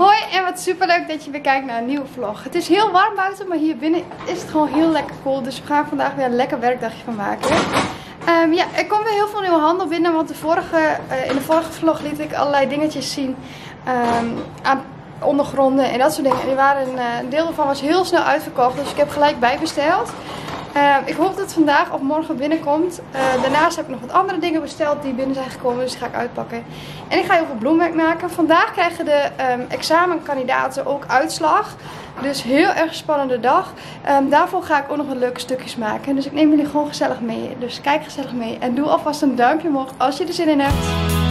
Hoi en wat super leuk dat je weer kijkt naar een nieuwe vlog. Het is heel warm buiten, maar hier binnen is het gewoon heel lekker koel. Dus we gaan vandaag weer een lekker werkdagje van maken. Ja, er komt weer heel veel nieuwe handel binnen, want in de vorige vlog liet ik allerlei dingetjes zien aan ondergronden en dat soort dingen. En die waren, een deel daarvan was heel snel uitverkocht, dus ik heb gelijk bijbesteld. Ik hoop dat het vandaag of morgen binnenkomt. Daarnaast heb ik nog wat andere dingen besteld die binnen zijn gekomen, dus die ga ik uitpakken. En ik ga heel veel bloemwerk maken. Vandaag krijgen de examenkandidaten ook uitslag. Dus heel erg spannende dag. Daarvoor ga ik ook nog wat leuke stukjes maken. Dus ik neem jullie gewoon gezellig mee. Dus kijk gezellig mee en doe alvast een duimpje omhoog als je er zin in hebt.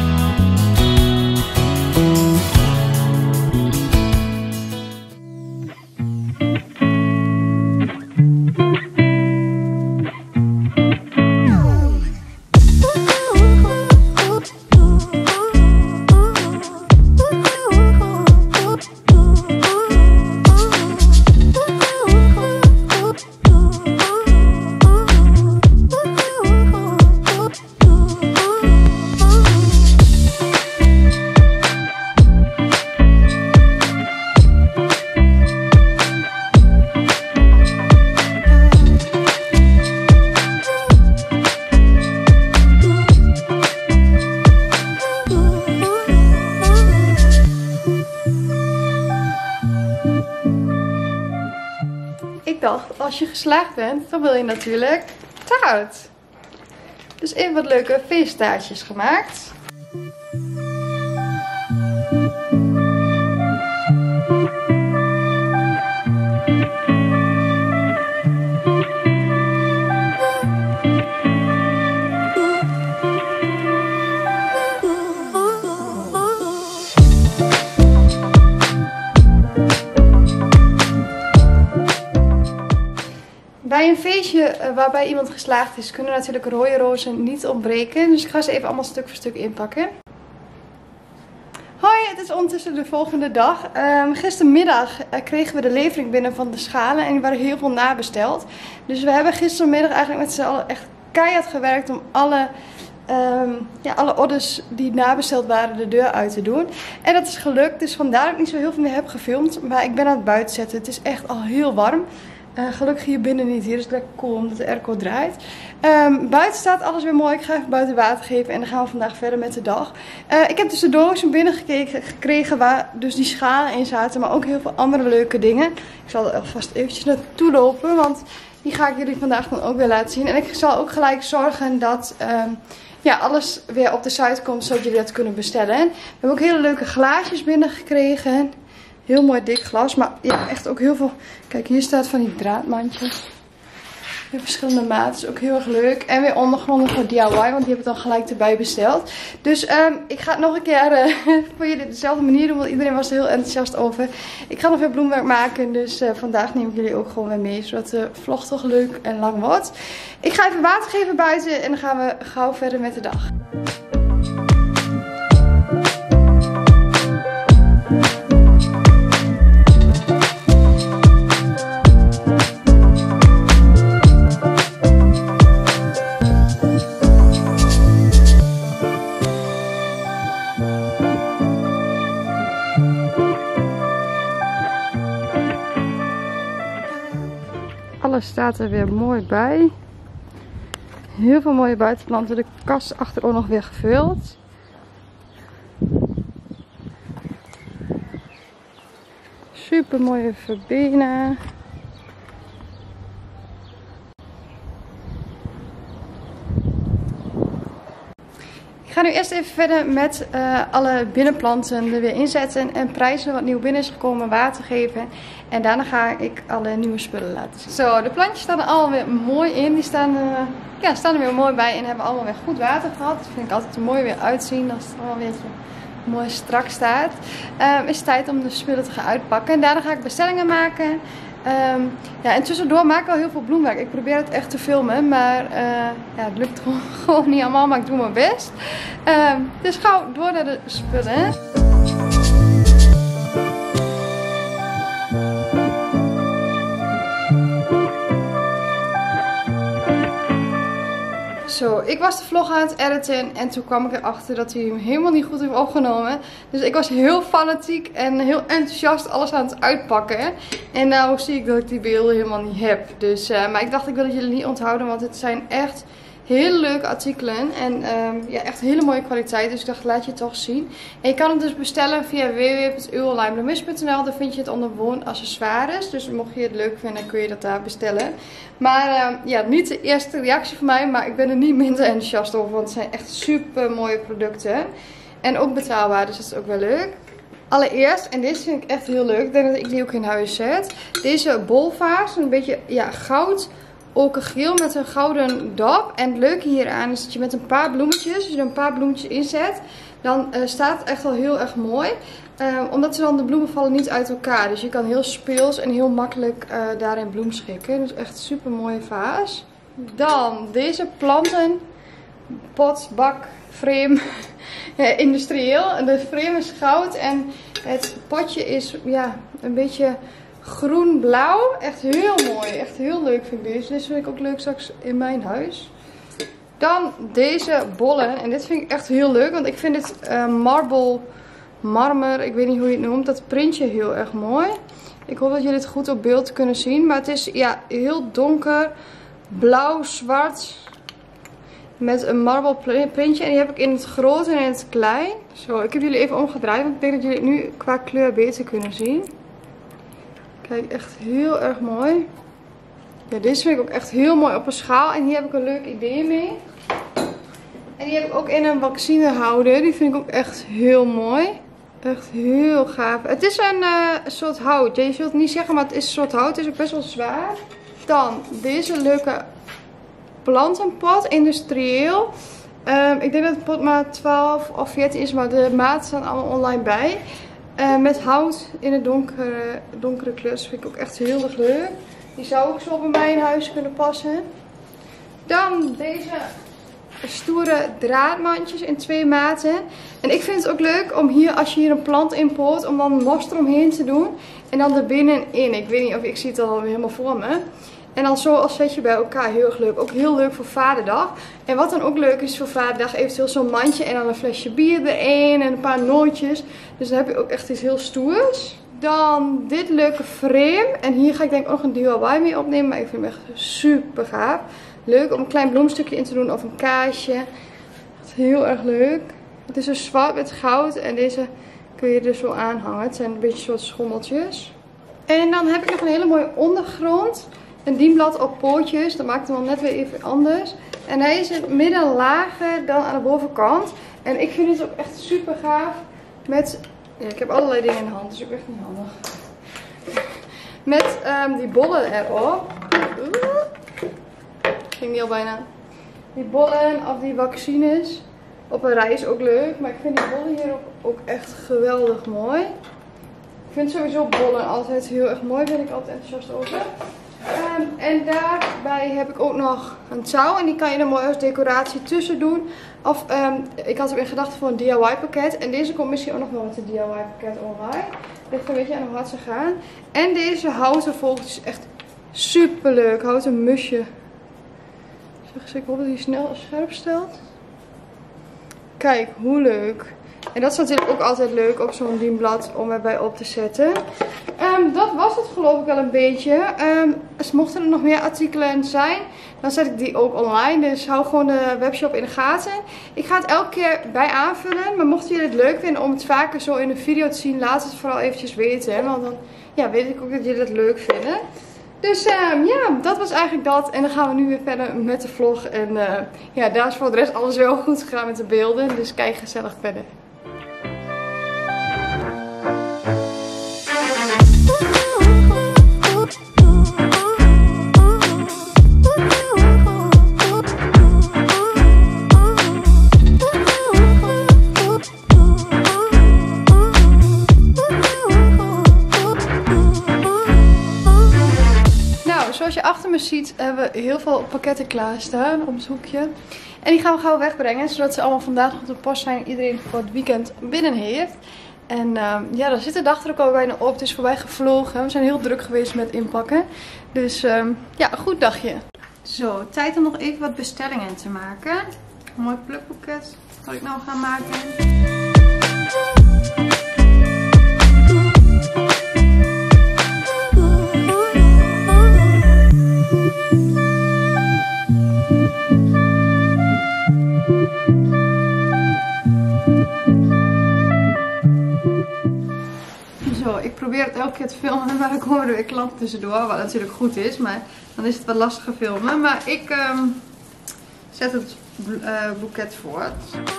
Ik dacht, als je geslaagd bent, dan wil je natuurlijk taart. Dus even wat leuke feesttaartjes gemaakt. Bij een feestje waarbij iemand geslaagd is, kunnen natuurlijk rode rozen niet ontbreken. Dus ik ga ze even allemaal stuk voor stuk inpakken. Hoi, het is ondertussen de volgende dag. Gistermiddag kregen we de levering binnen van de schalen en die waren heel veel nabesteld. Dus we hebben gistermiddag eigenlijk met z'n allen echt keihard gewerkt om alle orders die nabesteld waren de deur uit te doen. En dat is gelukt, dus vandaar dat ik niet zo heel veel meer heb gefilmd. Maar ik ben aan het buiten zetten. Het is echt al heel warm. Gelukkig hier binnen niet. Hier is het lekker cool omdat de airco draait. Buiten staat alles weer mooi. Ik ga even buiten water geven en dan gaan we vandaag verder met de dag. Ik heb dus de doos binnen gekregen waar dus die schalen in zaten. Maar ook heel veel andere leuke dingen. Ik zal er alvast eventjes naartoe lopen. Want die ga ik jullie vandaag dan ook weer laten zien. En ik zal ook gelijk zorgen dat alles weer op de site komt. Zodat jullie dat kunnen bestellen. We hebben ook hele leuke glaasjes binnengekregen. Heel mooi dik glas, maar ja, echt ook heel veel. Kijk, hier staat van die draadmandjes. Heel verschillende maten, is ook heel erg leuk. En weer ondergronden voor DIY, want die heb ik dan gelijk erbij besteld. Dus ik ga het nog een keer voor jullie dezelfde manier doen, want iedereen was er heel enthousiast over. Ik ga nog weer bloemwerk maken, dus vandaag neem ik jullie ook gewoon weer mee, zodat de vlog toch leuk en lang wordt. Ik ga even water geven buiten en dan gaan we gauw verder met de dag. Alles staat er weer mooi bij. Heel veel mooie buitenplanten. De kast achter ook nog weer gevuld. Super mooie verbena. Ik ga nu eerst even verder met alle binnenplanten er weer inzetten en prijzen wat nieuw binnen is gekomen, water geven. En daarna ga ik alle nieuwe spullen laten zien. Zo, de plantjes staan er alweer mooi in. Die staan er weer mooi bij en hebben allemaal weer goed water gehad. Dat vind ik altijd er mooi weer uitzien als het allemaal weer mooi strak staat. Is het tijd om de spullen te gaan uitpakken. En daarna ga ik bestellingen maken. En tussendoor maak ik al heel veel bloemwerk. Ik probeer het echt te filmen, maar het lukt gewoon niet allemaal, maar ik doe mijn best. Dus gauw door naar de spullen. Zo, ik was de vlog aan het editen en toen kwam ik erachter dat hij hem helemaal niet goed heeft opgenomen. Dus ik was heel fanatiek en heel enthousiast alles aan het uitpakken. En nou zie ik dat ik die beelden helemaal niet heb. Dus, maar ik dacht ik wil het jullie niet onthouden, want het zijn echt hele leuke artikelen en ja, echt hele mooie kwaliteit. Dus ik dacht, laat je het toch zien. En je kan het dus bestellen via www.uonlinebloemist.nl. Daar vind je het onder woonaccessoires. Dus mocht je het leuk vinden, kun je dat daar bestellen. Maar ja, niet de eerste reactie van mij, maar ik ben er niet minder enthousiast over. Want het zijn echt super mooie producten. En ook betaalbaar, dus dat is ook wel leuk. Allereerst, en deze vind ik echt heel leuk, ik denk dat ik die ook in huis zet. Deze bolvaas, een beetje ja, goud. Okergeel met een gouden dop. En het leuke hieraan is dat je met een paar bloemetjes, als je er een paar bloemetjes inzet, dan staat het echt wel heel erg mooi. Omdat ze dan de bloemen vallen niet uit elkaar. Dus je kan heel speels en heel makkelijk daarin bloem schikken. Dus echt super mooie vaas. Dan deze planten, pot, bak, frame, industrieel. De frame is goud en het potje is ja, een beetje groen-blauw. Echt heel mooi. Echt heel leuk vind ik deze. Deze vind ik ook leuk straks in mijn huis. Dan deze bollen. En dit vind ik echt heel leuk. Want ik vind dit marmer. Ik weet niet hoe je het noemt. Dat printje heel erg mooi. Ik hoop dat jullie het goed op beeld kunnen zien. Maar het is ja, heel donker. Blauw-zwart. Met een marble printje. En die heb ik in het groot en in het klein. Zo, ik heb jullie even omgedraaid. Want ik denk dat jullie het nu qua kleur beter kunnen zien. Kijk, echt heel erg mooi. Ja, deze vind ik ook echt heel mooi op een schaal. En hier heb ik een leuk idee mee. En die heb ik ook in een vaccinehouder. Die vind ik ook echt heel mooi. Echt heel gaaf. Het is een soort hout. Je zult het niet zeggen, maar het is een soort hout. Het is ook best wel zwaar. Dan deze leuke plantenpot. Industrieel. Ik denk dat de pot maar 12 of 14 is. Maar de maten staan allemaal online bij. Met hout in het donkere kleur. Dat vind ik ook echt heel erg leuk. Die zou ook zo bij mij in huis kunnen passen. Dan deze stoere draadmandjes in 2 maten. En ik vind het ook leuk om hier, als je hier een plant inpoot, om dan mos eromheen te doen. En dan er binnenin. Ik weet niet of ik zie het al helemaal voor me. En dan zo als zet je bij elkaar. Heel erg leuk. Ook heel leuk voor Vaderdag. En wat dan ook leuk is voor Vaderdag. Eventueel zo'n mandje. En dan een flesje bier erin. En een paar nootjes. Dus dan heb je ook echt iets heel stoers. Dan dit leuke frame. En hier ga ik denk ik ook nog een DIY mee opnemen. Maar ik vind hem echt super gaaf. Leuk om een klein bloemstukje in te doen. Of een kaasje. Echt heel erg leuk. Het is dus zwart met goud. En deze kun je er zo aanhangen. Het zijn een beetje soort schommeltjes. En dan heb ik nog een hele mooie ondergrond. Een dienblad op pootjes. Dat maakt hem dan net weer even anders. En hij is in het midden lager dan aan de bovenkant. En ik vind het ook echt super gaaf. Met, ja, ik heb allerlei dingen in de hand. Dus ook echt niet handig. Met die bollen erop. Ging die al bijna. Die bollen of die vaccines. Op een rij is ook leuk. Maar ik vind die bollen hier ook echt geweldig mooi. Ik vind sowieso bollen altijd heel erg mooi. Daar ben ik altijd enthousiast over. En daarbij heb ik ook nog een touw. En die kan je er mooi als decoratie tussen doen. Of ik had ook in gedachten voor een DIY pakket. En deze komt misschien ook nog wel met een DIY pakket online. Ligt een beetje aan hoe hard ze gaan. En deze houten vogeltjes. Echt super leuk. Houten musje. Ik hoop dat hij snel scherp stelt. Kijk, hoe leuk. En dat is natuurlijk ook altijd leuk op zo'n dienblad om erbij op te zetten. Dat was het geloof ik wel een beetje. Mochten er nog meer artikelen zijn, dan zet ik die ook online. Dus hou gewoon de webshop in de gaten. Ik ga het elke keer bij aanvullen. Maar mochten jullie het leuk vinden om het vaker zo in een video te zien, laat het vooral eventjes weten. Want dan ja, weet ik ook dat jullie het leuk vinden. Dus ja, dat was eigenlijk dat. En dan gaan we nu weer verder met de vlog. En ja, daar is voor de rest alles wel goed gegaan met de beelden. Dus kijk gezellig verder. Zoals je achter me ziet hebben we heel veel pakketten klaarstaan op het hoekje. En die gaan we gauw wegbrengen. Zodat ze allemaal vandaag op de post zijn en iedereen voor het weekend binnen heeft. En ja, daar zit de dag er ook al bijna op. Het is voorbij gevlogen. We zijn heel druk geweest met inpakken. Dus ja, een goed dagje. Zo, tijd om nog even wat bestellingen te maken. Een mooi plukboeket wat ik nou ga maken. Zo, ik probeer het elke keer te filmen, maar dan komen er weer klanten tussendoor. Wat natuurlijk goed is, maar dan is het wat lastiger filmen. Maar ik zet het boeket voort.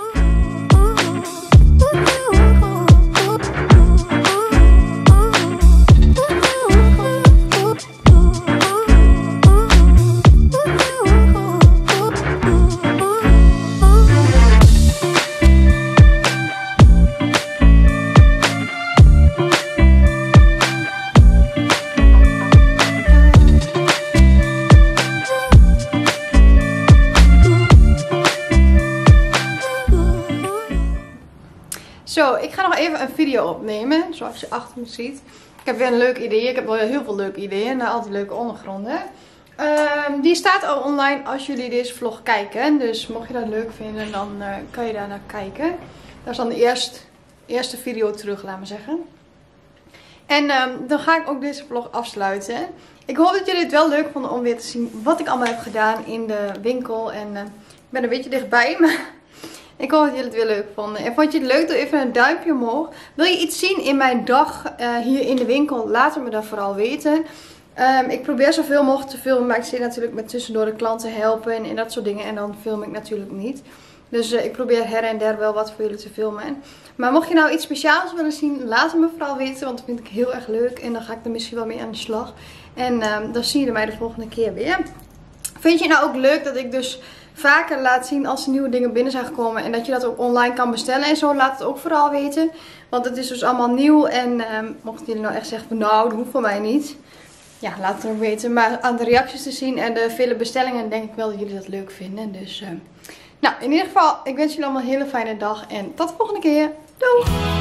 Zo, ik ga nog even een video opnemen, zoals je achter me ziet. Ik heb weer een leuk idee. Ik heb wel heel veel leuke ideeën naar al die leuke ondergronden. Die staat al online als jullie deze vlog kijken. Dus mocht je dat leuk vinden, dan kan je daar naar kijken. Dat is dan de eerste video terug, laat maar zeggen. En dan ga ik ook deze vlog afsluiten. Ik hoop dat jullie het wel leuk vonden om weer te zien wat ik allemaal heb gedaan in de winkel. En ik ben een beetje dichtbij, maar... Ik hoop dat jullie het weer leuk vonden. En vond je het leuk? Doe even een duimpje omhoog. Wil je iets zien in mijn dag hier in de winkel? Laat het me dan vooral weten. Ik probeer zoveel mogelijk te filmen. Maar ik zit natuurlijk met tussendoor de klanten helpen en dat soort dingen. En dan film ik natuurlijk niet. Dus ik probeer her en der wel wat voor jullie te filmen. Maar mocht je nou iets speciaals willen zien, laat het me vooral weten. Want dat vind ik heel erg leuk. En dan ga ik er misschien wel mee aan de slag. En dan zie je mij de volgende keer weer. Vind je nou ook leuk dat ik dus vaker laat zien als er nieuwe dingen binnen zijn gekomen. En dat je dat ook online kan bestellen en zo. Laat het ook vooral weten. Want het is dus allemaal nieuw. En mochten jullie nou echt zeggen van nou, dat hoeft voor mij niet. Ja, laat het ook weten. Maar aan de reacties te zien en de vele bestellingen denk ik wel dat jullie dat leuk vinden. Dus nou, in ieder geval, ik wens jullie allemaal een hele fijne dag. En tot de volgende keer. Doei!